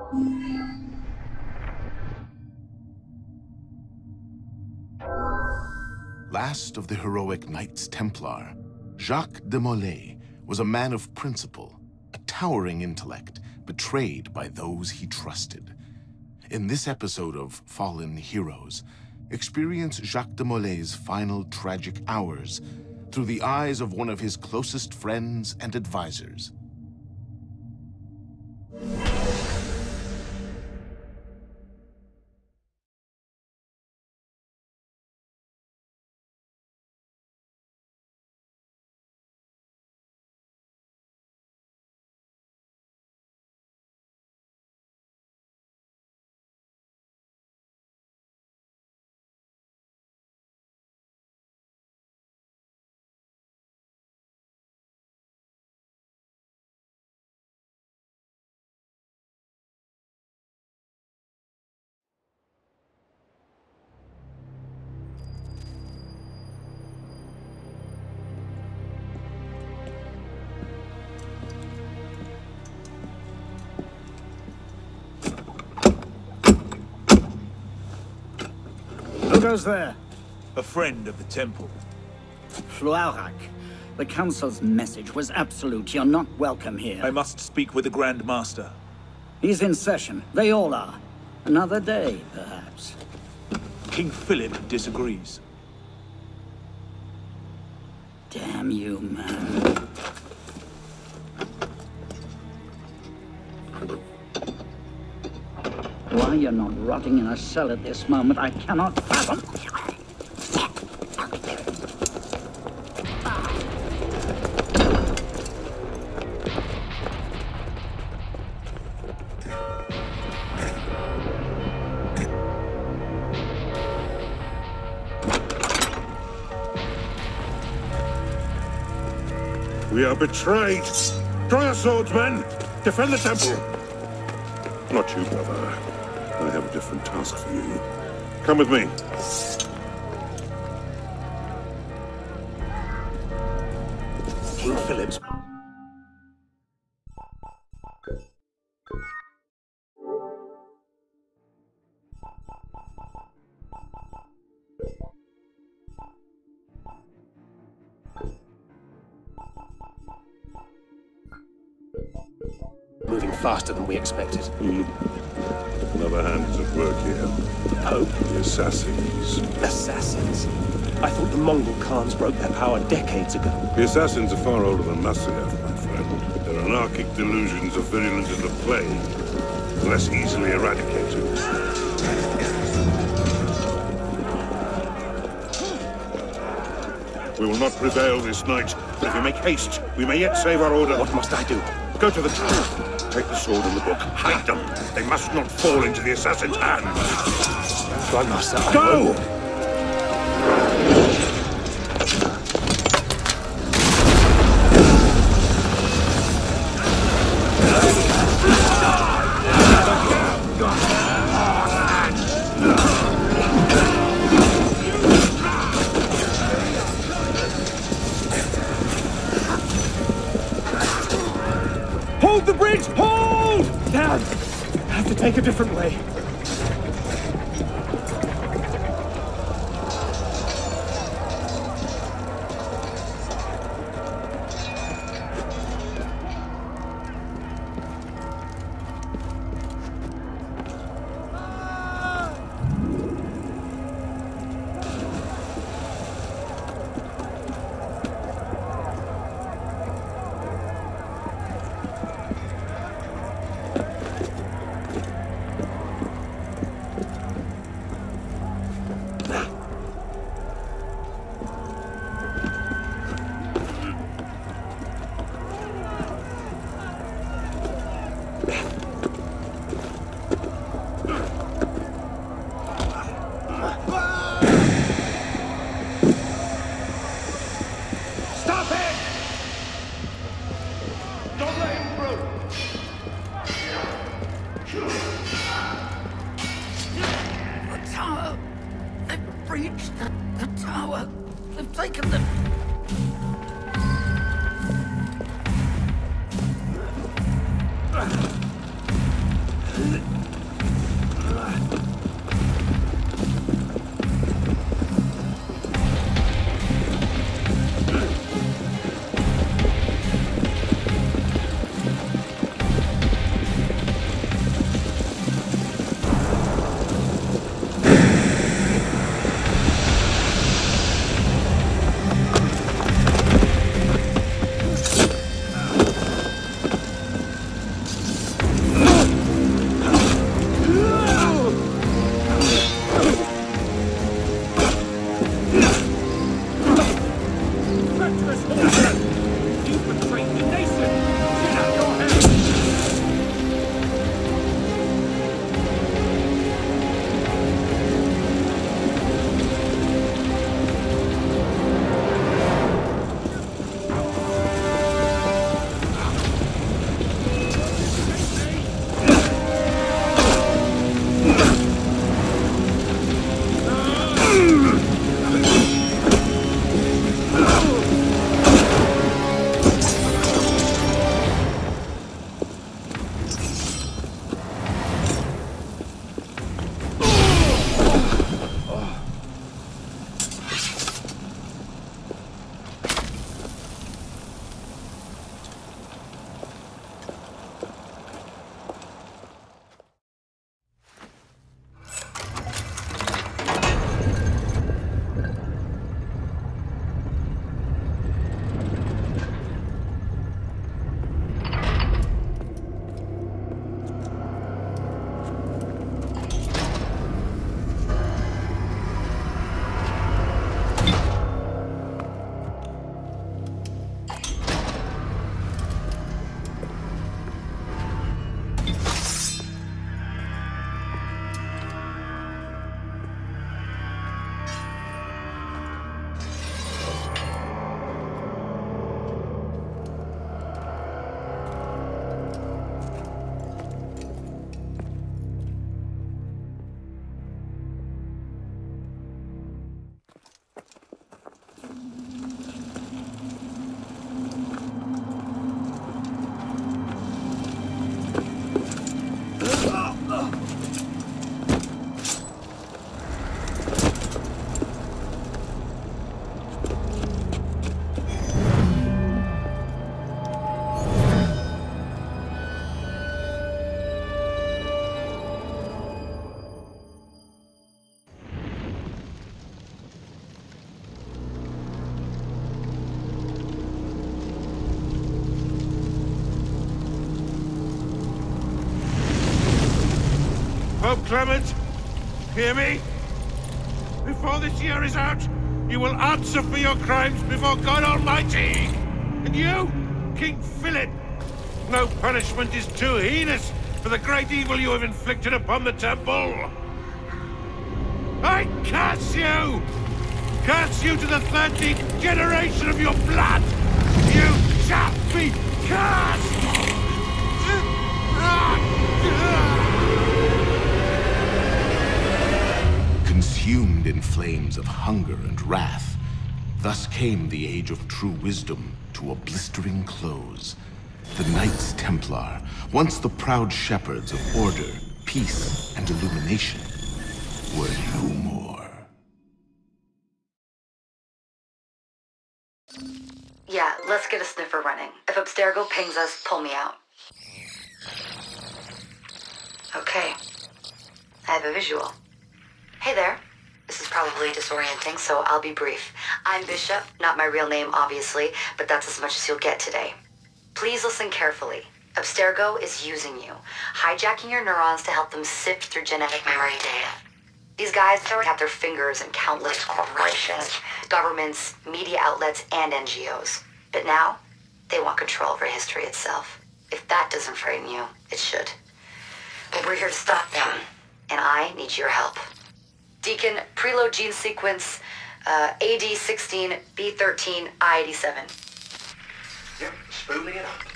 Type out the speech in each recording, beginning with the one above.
Last of the heroic Knights Templar, Jacques de Molay was a man of principle, a towering intellect, betrayed by those he trusted. In this episode of Fallen Heroes, experience Jacques de Molay's final tragic hours through the eyes of one of his closest friends and advisors. Who goes there? A friend of the temple. Floirac. The Council's message was absolute. You're not welcome here. I must speak with the Grand Master. He's in session. They all are. Another day, perhaps. King Philip disagrees. Damn you, man. Why you're not rotting in a cell at this moment, I cannot fathom. We are betrayed! Draw your swords, men! Defend the temple! Not you, brother. I have a different task for you. Come with me. King Philip's... Moving faster than we expected. Another hand is at work here. The Pope? The assassins. Assassins? I thought the Mongol Khans broke their power decades ago. The assassins are far older than Masyaf, my friend. Their anarchic delusions are virulent as the plague, less easily eradicated. We will not prevail this night, but if we make haste, we may yet save our order. What must I do? Go to the tower. Take the sword and the book. Hide them. They must not fall into the assassin's hands. Right, Master. Go! Hold the bridge! Hold! Dad! I have to take a different way. You betrayed the nation! Get out your hands! Pope Clement, hear me? Before this year is out, you will answer for your crimes before God Almighty! And you, King Philip, no punishment is too heinous for the great evil you have inflicted upon the temple! I curse you! Curse you to the 13th generation of your blood! You shall be cursed! Consumed in flames of hunger and wrath, thus came the age of true wisdom to a blistering close. The Knights Templar, once the proud shepherds of order, peace, and illumination, were no more. Yeah, let's get a sniffer running. If Abstergo pings us, pull me out. Okay. I have a visual. Hey there. This is probably disorienting, so I'll be brief. I'm Bishop, not my real name, obviously, but that's as much as you'll get today. Please listen carefully. Abstergo is using you, hijacking your neurons to help them sift through genetic memory data. These guys have their fingers in countless corporations, governments, media outlets, and NGOs. But now, they want control over history itself. If that doesn't frighten you, it should. But we're here to stop them, and I need your help. Deacon, preload gene sequence, AD16, B13, I87. Yep, spooling it up.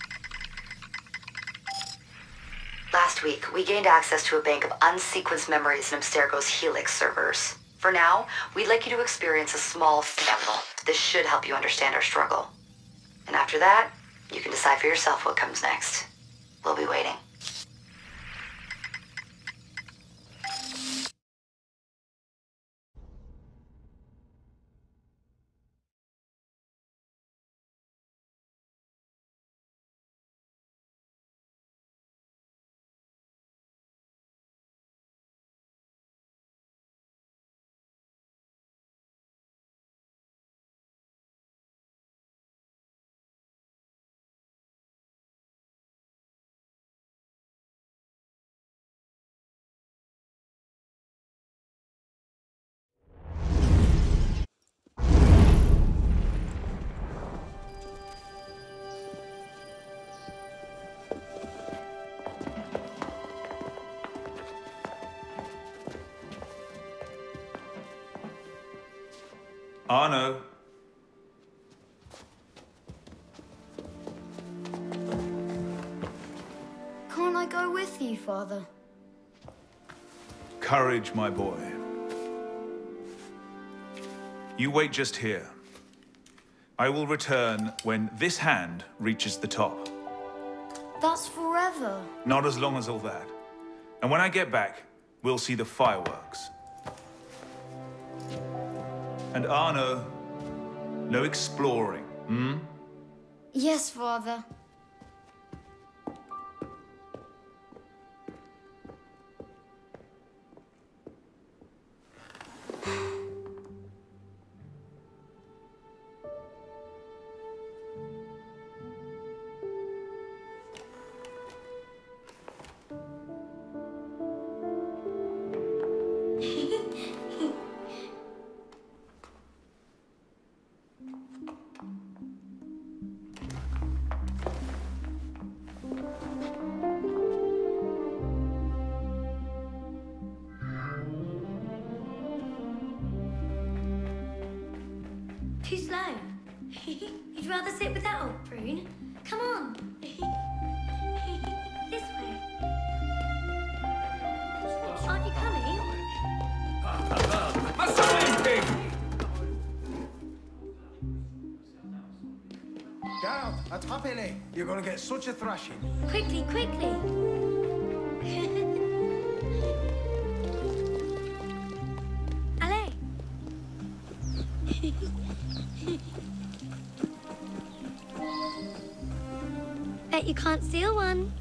Last week, we gained access to a bank of unsequenced memories in Abstergo's Helix servers. For now, we'd like you to experience a small sample. This should help you understand our struggle. And after that, you can decide for yourself what comes next. We'll be waiting. Arno. Can't I go with you, Father? Courage, my boy. You wait just here. I will return when this hand reaches the top. That's forever. Not as long as all that. And when I get back, we'll see the fireworks. And Arno, no exploring, hmm? Yes, Father. Too slow. You'd rather sit with that old prune? Come on. This way. Aren't you coming? Down, attrapez-les. You're gonna get such a thrashing. Quickly, quickly. Allez. Bet you can't steal one.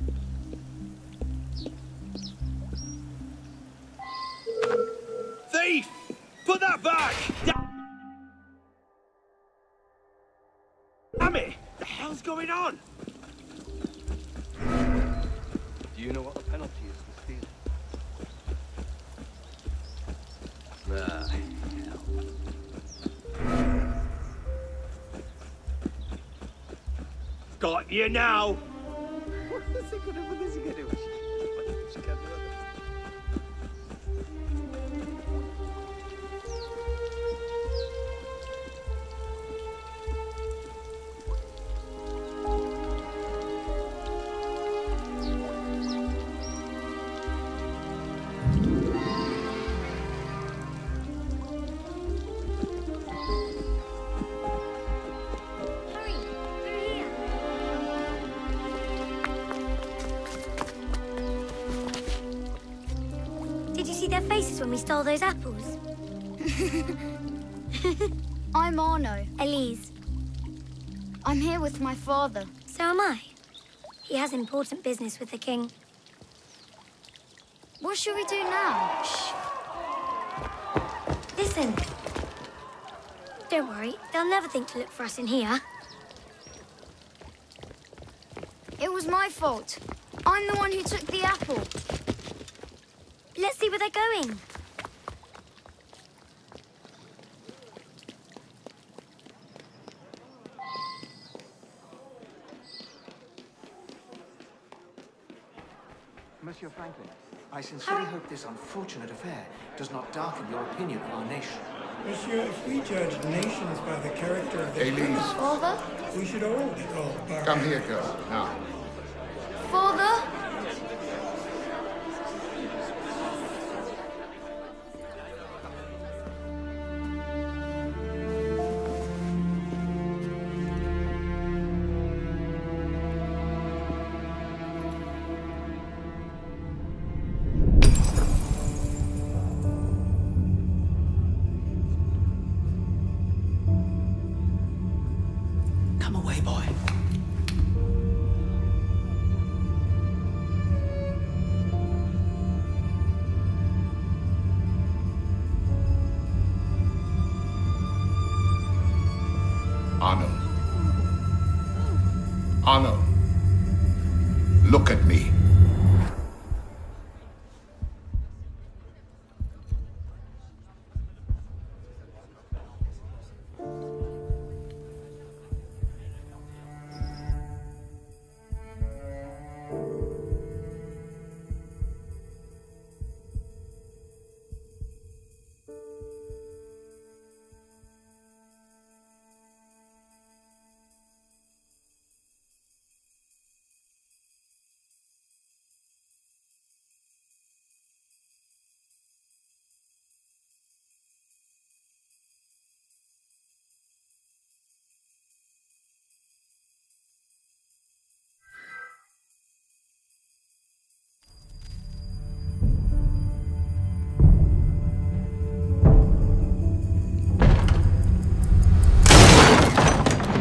Thief! Put that back! Damn it! The hell's going on? Do you know what the penalty is for stealing? Ah, hell. Got you now! What is he gonna do? Hurry, through here. Did you see their faces when we stole those apples? I'm Arno. Elise. I'm here with my father. So am I. He has important business with the king. What should we do now? Shh. Listen. Don't worry, they'll never think to look for us in here. It was my fault. I'm the one who took the apple. Let's see where they're going. Monsieur Franklin, I sincerely hope this unfortunate affair does not darken your opinion of our nation. Monsieur, if we judge nations by the character of their Elise. Father? we should all be called barbarians. Come here, girl, now. Father? Come away, boy. Arno. Arno. Look at me.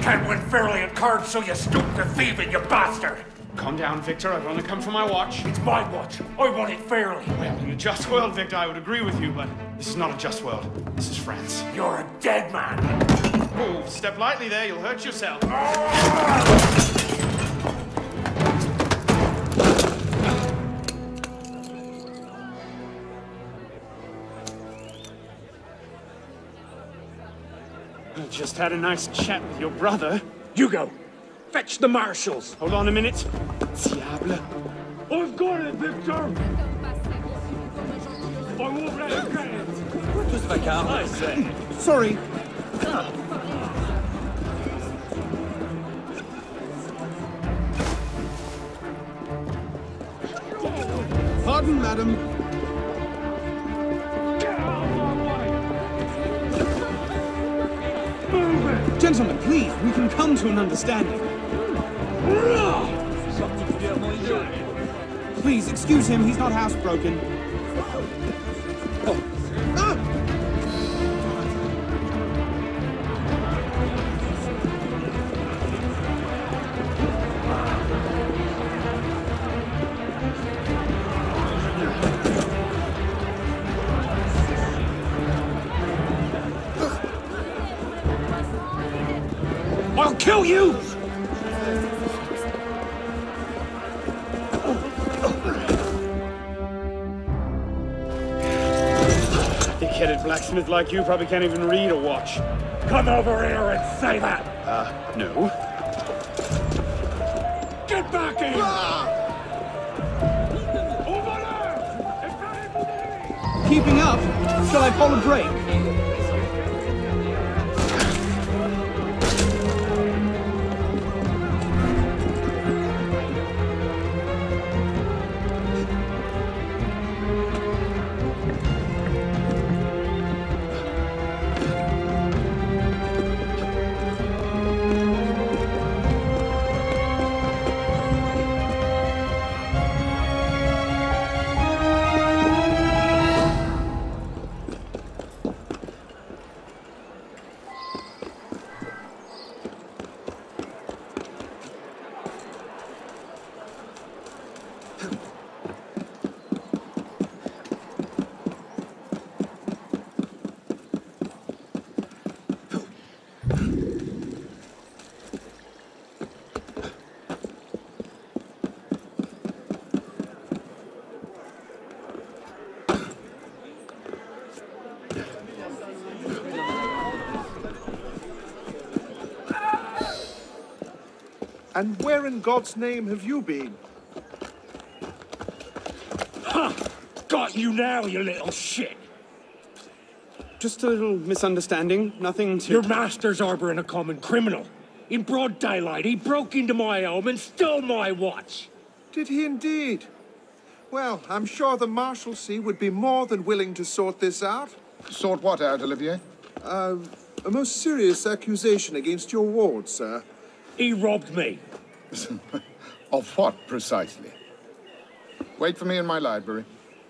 can't win fairly at cards, so you stoop to thieving, you bastard! Calm down, Victor. I've only come for my watch. It's my watch. I want it fairly. Well, in a just world, Victor, I would agree with you, but this is not a just world. This is France. You're a dead man. Oh, step lightly there. You'll hurt yourself. I just had a nice chat with your brother. Hugo, fetch the marshals. Hold on a minute. Diable. I've got it, Victor. I won't let it get it. Just back out. I say. Sorry. Pardon, madam. Gentlemen, please, we can come to an understanding. Please, excuse him, he's not housebroken. I'll kill you! Thick-headed blacksmith like you probably can't even read a watch. Come over here and say that! No. Get back here! Keeping up? Shall I pull a break? And where in God's name have you been? Ha! Got you now, you little shit! Just a little misunderstanding. Nothing to... Your master's harboring a common criminal. In broad daylight, he broke into my home and stole my watch. Did he indeed? Well, I'm sure the Marshalsea would be more than willing to sort this out. Sort what out, Olivier? A most serious accusation against your ward, sir. He robbed me. Of what, precisely? Wait for me in my library.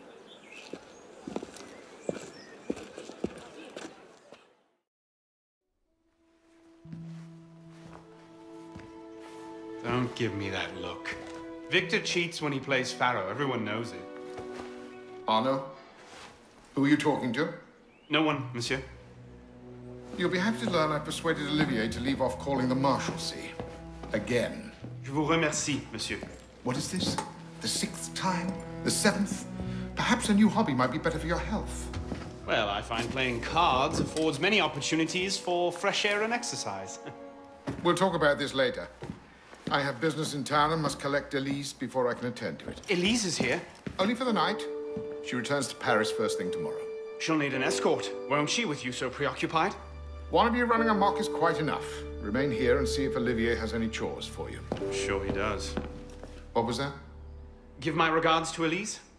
Don't give me that look. Victor cheats when he plays Pharaoh. Everyone knows it. Arno? Who are you talking to? No one, monsieur. You'll be happy to learn I persuaded Olivier to leave off calling the Marshalsea. Again. Je vous remercie, monsieur. What is this? The 6th time? The 7th? Perhaps a new hobby might be better for your health. Well, I find playing cards affords many opportunities for fresh air and exercise. We'll talk about this later. I have business in town and must collect Elise before I can attend to it. Elise is here? Only for the night. She returns to Paris first thing tomorrow. She'll need an escort, won't she, with you so preoccupied? One of you running amok is quite enough. Remain here and see if Olivier has any chores for you. Sure he does. What was that? Give my regards to Elise.